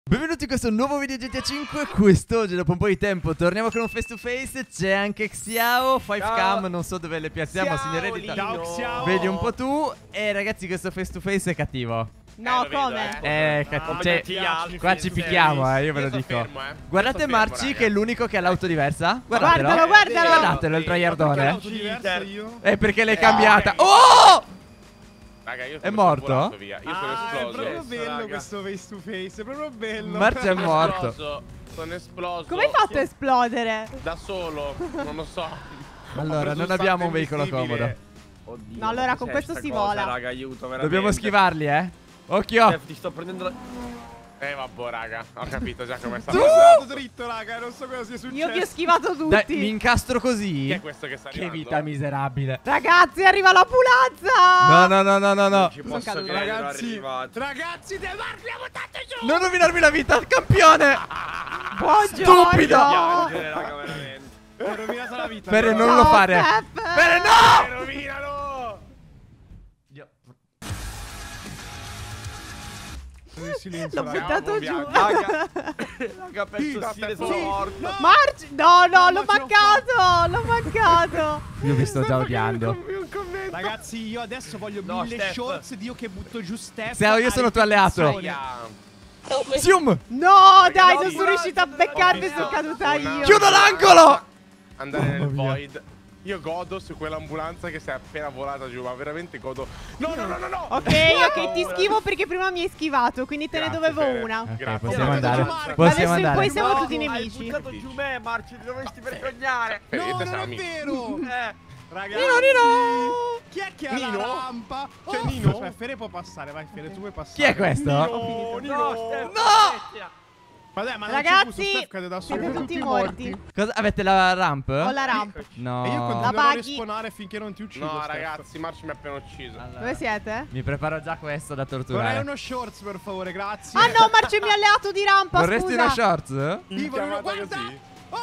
Benvenuti in questo nuovo video GTA 5. Quest'oggi dopo un po' di tempo torniamo con un face to face. C'è anche Xiao, 5cam, non so dove le piazziamo, signorina. Ciao Xiao. Vedi un po' tu. E ragazzi, questo face to face è cattivo. No, come? Qua ci picchiamo, io ve lo dico. Guardate Marci che è l'unico che ha l'auto diversa. Guardatelo, guardatelo il tryhardone. Perché l'hai cambiata. Oh! Raga, io è morto? Via. Io sono esploso. È proprio bello questo face to face, è proprio bello. Marci è morto. Sono esploso. Come hai fatto a esplodere? Da solo, non lo so. Allora, non abbiamo un veicolo comodo. Oddio, No, allora con questo si vola. Raga, aiuto, veramente. Dobbiamo schivarli, Occhio. Chef, ti sto prendendo la... Vabbè, raga, ho capito già come sta Sono passando. stato dritto, raga, non so cosa sia successo. Io vi ho schivato tutti. Dai, mi incastro così. Chi è questo che sta Che arrivando? vita miserabile. Ragazzi, arriva l'ambulanza. No. Non ci posso caduto. credere, Ragazzi, De Marco, abbiamo buttato giù. Non rovinarmi la vita, campione. Buongiorno. Stupido. Piangere, raga, veramente. Mi hai rovinato la vita. Pere, però. non lo fare. Pere, no. Rovinalo! Silenzio, L'ho raga. buttato giù. Raga, perso stile, sono morto. Marci. No, l'ho mancato. Io vi sto già odiando. Ragazzi, io adesso voglio 1000 shorts di io che butto giù Steph. Xiao, io sono tuo alleato. Zium. No, dai, non no, sono riuscita a beccarmi, sono caduta io. Chiudo l'angolo. Andare nel Mamma mia. void. Io godo su quell'ambulanza che si è appena volata giù, ma veramente godo. No. Ok, ti schivo perché prima mi hai schivato, quindi te ne Grazie, dovevo Fede. una. Ok, Grazie. possiamo andare. Marco. Possiamo Adesso in poi andare. siamo tutti nemici. Hai buttato giù me, Marci, ti dovresti vergognare. Fede, No, te non sei è amico. vero. Ragazzi, Nino. chi è che ha Nino? la rampa? C'è Oh, Nino? Aspetta, Fede può passare, vai Fede, tu puoi passare. Chi è questo? No! Ma dai, ma non c'è Ragazzi, gusto, Steph cade da solo. siete tutti morti. Cosa? Avete la ramp? Ho la rampa. No. E io La continuerò a paghi. respawnare finché non ti uccido. No, Steph. ragazzi, Marci mi ha appena ucciso. Dove siete? Mi preparo già questo da Vorrei torturare. uno shorts per favore, grazie. Ah no, Marci mi ha alleato di rampa, Vorresti scusa. uno shorts? Io voglio chiamata guarda! così?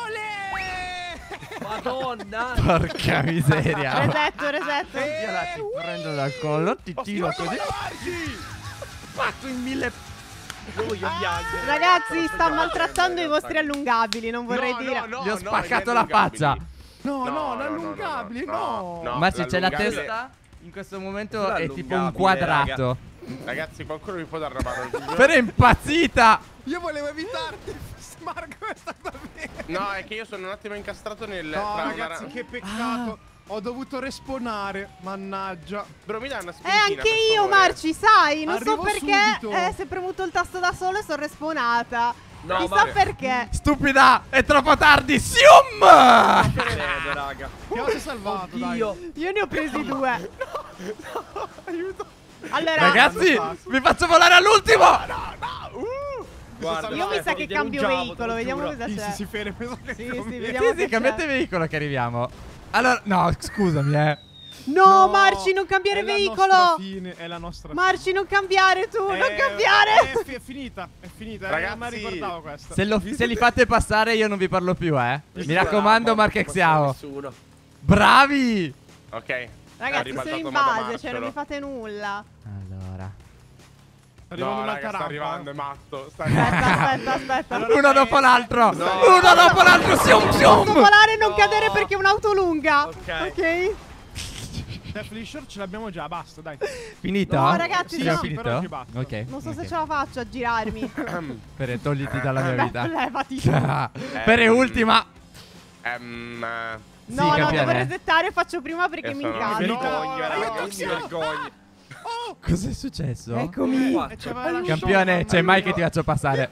Olè! Madonna! Porca miseria. Resetto. Io la ti prendo dal collo, ti tiro così. Fatto in 1000. Io voglio piangere. Ragazzi, sta maltrattando i vostri allungabili, non vorrei dire. Gli ho spaccato la faccia. No, non allungabili, no! Ma se c'è la l'allungabile- testa, in questo momento Non è tipo un allungabile, quadrato. Ragazzi, qualcuno mi può dare una mano? Per impazzita. Io volevo evitarti! Marco è stato bene! No, è che io sono un attimo incastrato nel... No, tra una ragazzi, ra- che peccato! Ho dovuto respawnare, mannaggia. Bro, mi dai una spintina, Anche per io, favore? Marci, sai, non so Arrivo perché. subito. Si è premuto il tasto da solo e sono respawnata. No, Chissà ma- perché. Stupida, è troppo tardi. Sium! Credo, raga. Che ho salvato, dai. Oddio. Io ne ho presi due. Aiuto. Allora, Ragazzi, vi faccio volare all'ultimo. Guarda, io mi sa che cambio veicolo, vediamo cosa Sì, c'è. sì, Fede, penso che Sì, conviene. vediamo Sì, che cambiate c'è. veicolo che arriviamo. Allora, no, scusami, No, Marci, non cambiare è la veicolo. nostra fine, è la nostra Marci, non cambiare tu, non cambiare. È finita, Ragazzi, non mi ricordavo questa. Se li fate passare io non vi parlo più, Mi raccomando, Marco e Xiao. Nessuno. Bravi. Ok. Ragazzi, sono in base, cioè non mi fate nulla. Allora, Arriva No, un'altra raga, sta rampa. arrivando, è matto. Sta Aspetta. uno dopo l'altro. Uno dopo l'altro. Sium, Posso sium. volare e non cadere perché è un'auto lunga. Ok. Steph Lisher ce l'abbiamo già, basta, dai. Finito? No, ragazzi, Abbiamo no. finito? Però oggi basta. Ok. Non so ok. se ce la faccio a girarmi. Per togliti dalla mia vita. Levati. Per ultima. No, no, campione. devo resettare, faccio prima perché Io mi sono- Mi incanto. vergogno, raga. aiuto, Mi Xiao. vergogno. Cos'è successo? Eccomi. Qua. E c'aveva la Campione, shorts, c'è mai che ti faccio passare.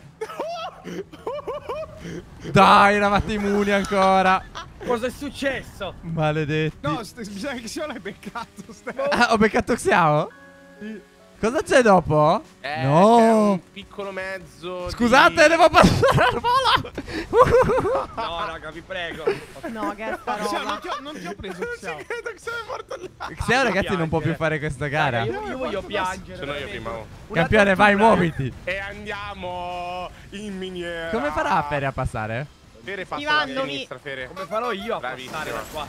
Dai, eravate immuni ancora. Cosa è successo? Maledetti. No, bisogna che sia l'hai beccato, Steph. Ah, ho beccato Xiao? Sì. Cosa c'è dopo? C'è No. un piccolo mezzo. Scusate, devo passare al volo. No, raga, vi prego. No, che sta Xiao, roba. non ti ho preso, Xiao. Credo che sei morto là. Xiao, ragazzi, non può più fare questa gara. Io voglio piangere. Sono io veramente. prima. oh. Una Campione, vai, tortura. muoviti. E andiamo in miniera. Come farà Fere a passare? Fere passa Schivandomi. a sinistra, Fere. Come farò io a Bravissimo. passare da qua?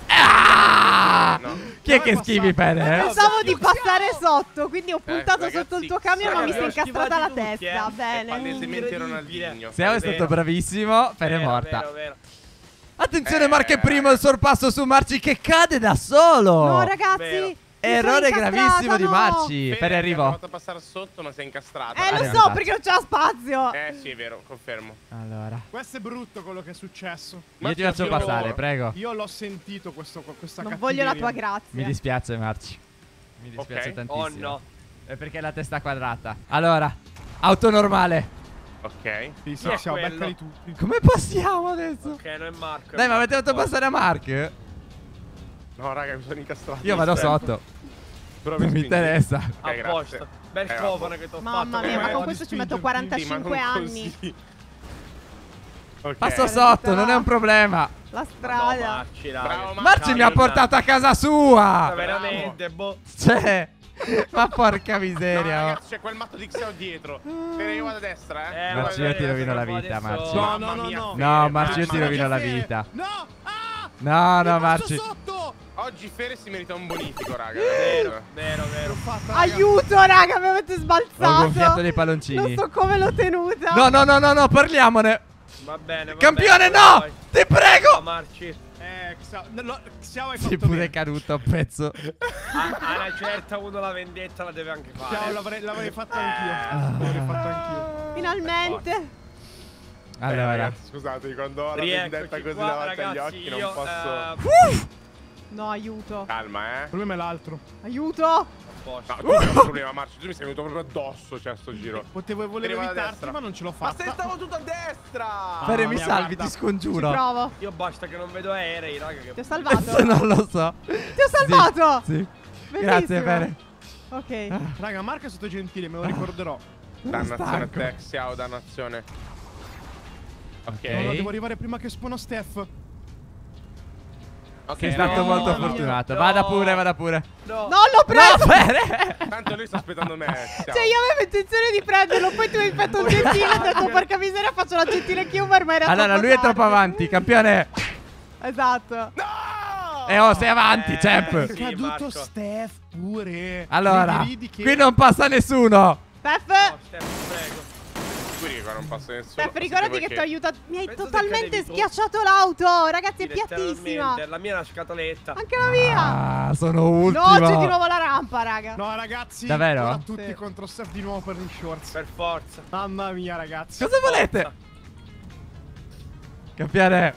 No. Chi è che schivi, Fede? Pensavo di passare sotto, quindi ho puntato ragazzi, sotto il tuo camion, ma mi si è ragazzi, incastrata la schivati tutti, testa. È Bene. palesemente Ronaldinho. Seo è stato bravissimo. Fede è Vero, morta. vero, vero. Attenzione, Mark è primo il sorpasso su Marci che cade da solo. No, ragazzi. Vero. mi sono Errore incastrata, gravissimo di no. Marci. Fede Fede ha arrivò. provato a passare sotto, ma si è incastrata. Lo so, esatto. perché non c'era spazio. Sì, è vero, confermo. Allora, Questo è brutto quello che è successo. io ti faccio passare, prego. Io l'ho sentito questa Non voglio la tua Mi grazia. dispiace, Marci. Mi dispiace Ok. tantissimo. Oh no. È perché la testa quadrata. Allora, auto normale. Ok. Sì, Chi è siamo quello? beccali tutti. Come passiamo adesso? Ok, non è Marco. Dai, ma avete fatto passare a Mark? No, raga, mi sono incastrato. Io vado sotto. Però Non mi spingi. interessa. A Ok, posto. grazie. Bel cofano che t'ho fatto. Mamma mia, ma con questo ci metto Sì, ma 45 non anni. così. Ok. Passo sotto, non è un problema. La No, strada. Marci, raga. Bravo, Marci mi ha portato a casa sua. Veramente, boh. Cioè, ma porca No, miseria. oh. ragazzi, c'è quel matto di Xeo dietro. Fede, io vado a destra, eh. Marci, io ti rovino la vita, Marci. No, Mamma mia, no. Fede, No, Marci, io ti mamma rovino mia. la vita. No! Ah! No, no, Mi Marci. passo sotto! Oggi Fede si merita un bonifico, raga. Vero, vero, vero. Aiuto, raga, mi avete Ho sbalzato. gonfiato dei palloncini. Non so come l'ho tenuta. No, no, no, no, no, parliamone. Va bene, va Campione, bene, no! vai. Ti No, prego! Marci. Xiao hai Sì, fatto pure bene. caduto a pezzo. A una certa uno la vendetta la deve anche fare. Xiao l'avrei fatto anch'io. L'avrei fatto anch'io. Finalmente. Allora, ragazzi, scusatemi, quando ho la vendetta Rieccoci così qua, davanti agli ragazzi, occhi non io, posso. No, aiuto. Calma, Il problema è l'altro. Aiuto. a No, posto. tu hai un problema, Marci. Tu mi sei venuto proprio addosso, cioè, sto giro. Volevo Arriva da evitarti, destra. ma non ce l'ho Ma fatta. stavo tutto a destra! Fede, Mamma mi mia, salvi, guarda. ti Ci scongiuro. provo. Io basta che non vedo aerei, raga. Ti ho Che... salvato. Adesso non lo so. Ti ho salvato. Sì. Bellissimo. Grazie, Fede. Ok. Raga, Marco è stato gentile, me lo ricorderò. Dannazione a stanco. te, Xiao, dannazione. Ok. No, no, devo arrivare prima che spawno Steph. Ok, Sei stato no, molto no, no. fortunato. no. Vada pure, vada pure. No. No, l'ho preso. No, Fede! Tanto lui sta aspettando me, Xiao. Cioè, io avevo intenzione di prenderlo, poi tu hai fatto un gentile e ho detto, porca miseria, faccio la gentile Cuber, ma era Allora, troppo lui è troppo tardi. avanti, campione. Esatto. Oh, sei avanti, champ. Sì, Caduto Marco. Steph pure. Allora, Ridi che- qui non passa nessuno. Steph, No, Stefano, prego. Sicuri che qua non passa nessuno. Steph, ricordati che ti ho aiutato. Mi hai Penso totalmente che cadevi tu. schiacciato l'auto. Ragazzi, è Letteralmente, piattissima. La mia è una scatoletta. Anche la mia. Ah, sono ultimo. No, c'è di nuovo la rampa, raga. No, ragazzi. Davvero? ora tutti Sì. contro Steph di nuovo per gli shorts. Per forza. Mamma mia, ragazzi. Cosa volete? Campione.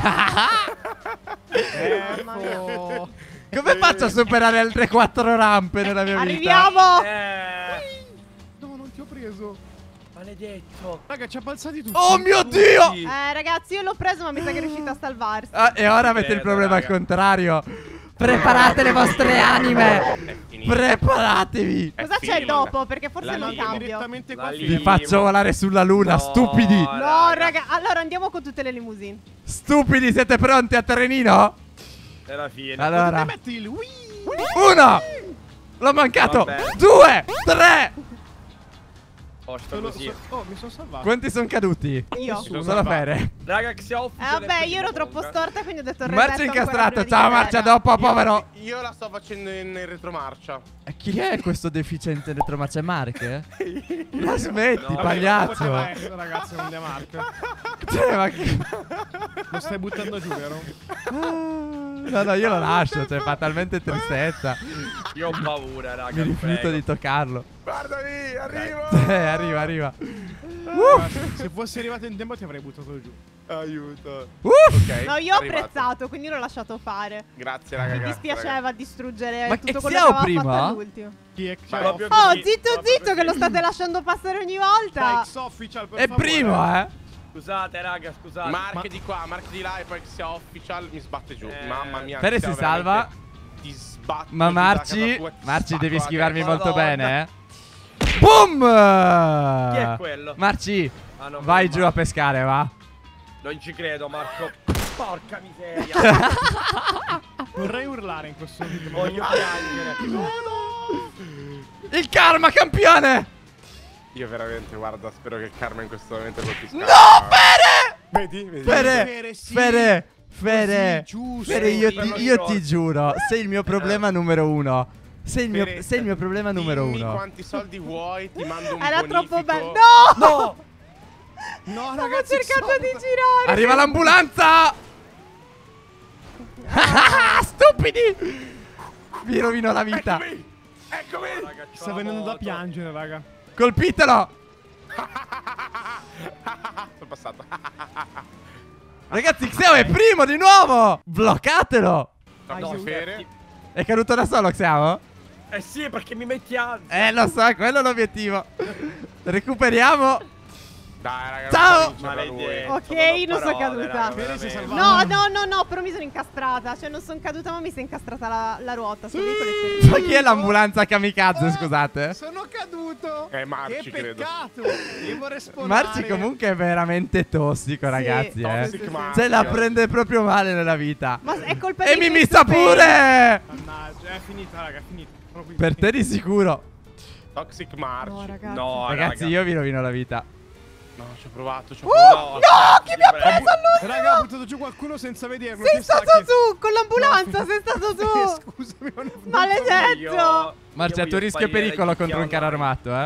Mamma mia. Oh. Come faccio a superare altre 4 rampe nella mia vita? Arriviamo. No, non ti ho preso. Maledetto. Raga, ci ha balzati tutti. Oh mio Dio! Ragazzi, io l'ho preso, ma mi sa che è riuscita a salvarsi. Ah, e ora avete il Vedo, problema al raga. contrario. Preparate le vostre anime. È finito. Preparatevi. È Cosa c'è finito. dopo? Perché forse La non linea cambio. Direttamente La qua. linea. Vi faccio volare sulla luna, No, stupidi. No, raga. Allora andiamo con tutte le limousine. Stupidi, siete pronti a trenino? È la fine. Allora, Metti il Wii. 1. L'ho mancato. Vabbè. 2, 3. Posto così. Oh, mi sono salvato. Quanti sono caduti? Io. Sono Solo Fere. Raga, che sia ufficiale. Vabbè, io ero troppo storta, quindi ho detto il Marcia resetto ancora incastrato. prima di Ciao, Fede. Marcia, dopo, povero. Io la sto facendo in retromarcia. Chi è questo deficiente retromarcia? È Mark? La smetti, No, pagliaccio. Poteva essere, ragazzi, non è Marco. Cioè, ma che- Lo stai buttando giù, vero? No, no, io lo lascio. Cioè, fa talmente tristezza. Io ho paura, raga. Mi rifiuto prego. di toccarlo. Guardami, arrivo! Arriva, arriva. Se fossi arrivato in tempo ti avrei buttato giù. Aiuto. Uff. No, io ho arrivato. apprezzato, quindi l'ho lasciato fare. Grazie, raga. Mi grazie, dispiaceva distruggere Ma tutto e quello che Xiao aveva prima? fatto all'ultimo. Chi è Ma proprio Oh, così, zitto, proprio zitto, così. che lo state lasciando passare ogni volta. Spikes official, per È favore. primo, eh. Scusate, raga, scusate. Mark di qua, Mark di là e poi che sia official mi sbatte giù. Mamma mia. Fede Xiao, si salva. veramente Ti sbatto. Ma giù da Marci, casa tua e ti Marci spacco devi la schivarmi testa. molto Madonna. bene, eh. Boom! Chi è quello? Marci, Ah, no, vai quello giù a Marco. pescare, va. Non ci credo, Marco. Porca miseria. Vorrei urlare in questo video. ma Voglio piangere. Il karma, campione! Io veramente, guarda, spero che il karma in questo momento colpisca. No, Fede! Vedi? Fede, giusto. Fede, io ti giuro, sei il mio problema numero uno. Sei il mio problema numero Dimmi uno. quanti soldi vuoi, ti mando un Era bonifico. troppo bello. No! No, Stavo ragazzi, cercando di girare. Arriva l'ambulanza! Stupidi! Vi rovino la vita. Eccomi! Raga, c'ho sta la venendo da moto. piangere, raga. Colpitelo! Sono passato. Ragazzi, Xeo è primo di nuovo! Bloccatelo! No, Fere. È caduto da solo, Xeo? Eh sì, perché mi metti ansia. Lo so, quello è l'obiettivo. Recuperiamo. Dai, raga. Ciao! Maledetto. Ok, non sono caduta. Fede si è salvato. No, però mi sono incastrata. Cioè, non sono caduta, ma mi si è incastrata la ruota. Sono lì con le ferite. Ma chi è l'ambulanza kamikaze, scusate? Sono caduto. Marci, che credo. peccato. Io vorrei spawnare. Marci comunque è veramente tossico, ragazzi, Toxic Marci. Se la prende proprio male nella vita. Ma è colpa E di mi sta pure! Mannaggia, è finita, raga, è finita. Sono qui. Per te di sicuro. Toxic March. No, ragazzi. No, Ragazzi, io vi rovino la vita. No, ci ho provato, No, chi mi ha preso lui? Raga, ho buttato giù qualcuno senza vederlo. Sei Chi sta stato chi- su con l'ambulanza, sei stato su. Scusami, non è Maledetto. Marci, a tuo rischio e pericolo contro un carro armato,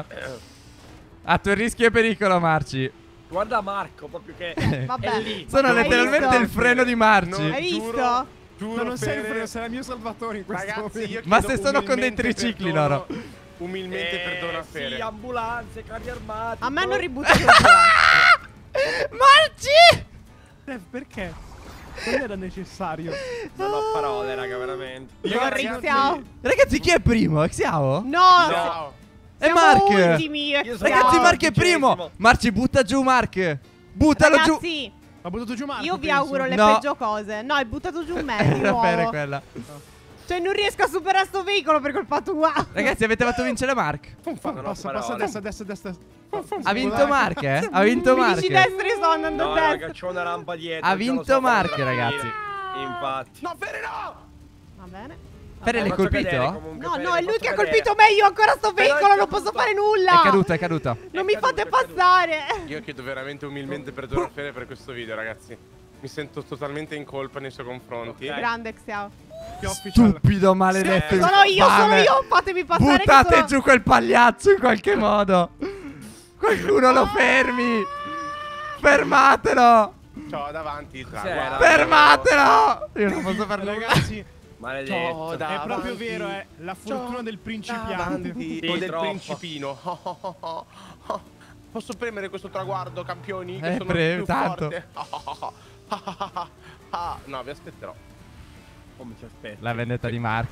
A tuo rischio e pericolo, Marci. Guarda Marco, proprio che Vabbè. è lì. Sono Hai letteralmente visto? il freno di Marci. Hai visto? Giuro, No, non sei il Fere. freno, sei il mio salvatore in questo Ragazzi, momento. io Ma chiedo se sono con dei umilmente tricicli perdono- loro. Umilmente perdono a Fere. Sì, ambulanze, carri armati. A me hanno ributtato qua. Marci! Perché? Non era necessario. Non ho parole, raga, veramente. Ringraziamo. Ragazzi, chi è primo? È Xiao? No, Ciao. È siamo Mark! ultimi. Io sono- Ragazzi, Ciao. Mark è primo! Marci, butta giù Mark! Buttalo giù! Ragazzi, Ha buttato giù Marco, io vi penso. auguro le No. peggio cose. No, hai buttato giù me di Era per nuovo. quella. Cioè, non riesco a superare sto veicolo per colpa tua. Ragazzi, avete fatto vincere Mark. Non ho Passa, parole. destra. Ha vinto Mark, Ha vinto Mi dici Mark. destra e sto andando No, a raga, destra. c'ho una rampa dietro. Ha già lo vinto so quando Mark, la ragazzi. finire. Infatti. No, Fere, no! Va bene. Fere, l'hai L'ho fatto cadere colpito? comunque, No, Fede, no, è l'ho lui fatto che ha cadere. colpito me. Io ho ancora sto Però è veicolo, non caduto. posso fare nulla. È caduto. Non mi fate è caduto. passare. Io chiedo veramente umilmente perdono a Fere per questo video, ragazzi. Mi sento totalmente in colpa nei suoi confronti. Ok. Grande Xiao. Stupido, maledetto. Sono io, infame. fatemi passare. Buttate che sono... giù quel pagliaccio in qualche modo. Qualcuno lo fermi. Fermatelo. C'ho davanti il Cos'era? traguardo. Fermatelo. Io non posso fare nulla. Ragazzi, Maledetto. è proprio vero, è la fortuna del principiante. Davanti. Sì, O del troppo. principino. Posso premere questo traguardo, campioni? Che sono premi, più tanto. forte. No, vi aspetterò. Come ci aspetti? La vendetta di March.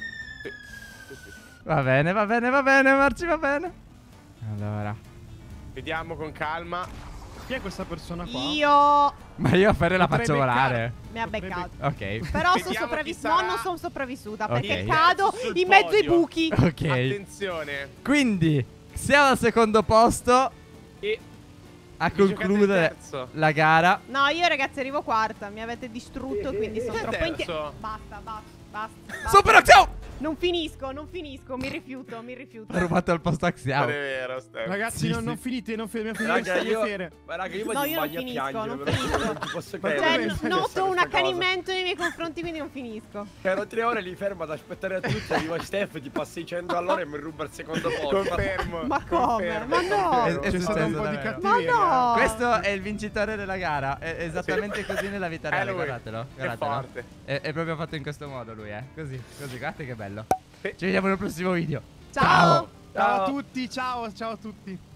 Sì. Va bene, Marci, va bene. Allora. Vediamo con calma. Chi è questa persona qua? Io Ma io a Fere la Potrei faccio volare. mi ha beccato. Ok. Però sono Vediamo chi sopravvissuta. sarà. No, non sono sopravvissuta. Ok. Perché cado Sul in mezzo ai podio. buchi. Ok. Attenzione. Quindi, siamo al secondo posto E a vi giocate il concludere terzo. la gara. No, io ragazzi arrivo quarta. Mi avete distrutto, quindi sono troppo terzo. Basta. Super azione! Non finisco. Mi rifiuto. Ha rubato il posto a Non Xiao. è vero, Stefano. Ragazzi, Sì, non sì. finite, non finite Raga, queste io, fiere. raga, io No, vado in io non bagno a finisco, piangere, non veramente, finisco. non ci posso Cioè, credere. noto un Questa cosa. accanimento nei miei confronti, quindi non finisco. Ero 3 ore lì fermo ad aspettare a tutti, arriva Steph, ti passi 100 all'ora e mi ruba il secondo posto. Confermo. Ma come? confermo, Ma no. confermo. È C'è stato un po' di davvero. cattiveria. Ma no. Questo è il vincitore della gara. È esattamente così nella vita È reale. lui. Guardatelo. È Guardatelo. forte. È proprio fatto in questo modo lui, Così, guardate che bello. Sì. Ci vediamo nel prossimo video. Ciao. Ciao a tutti, ciao a tutti.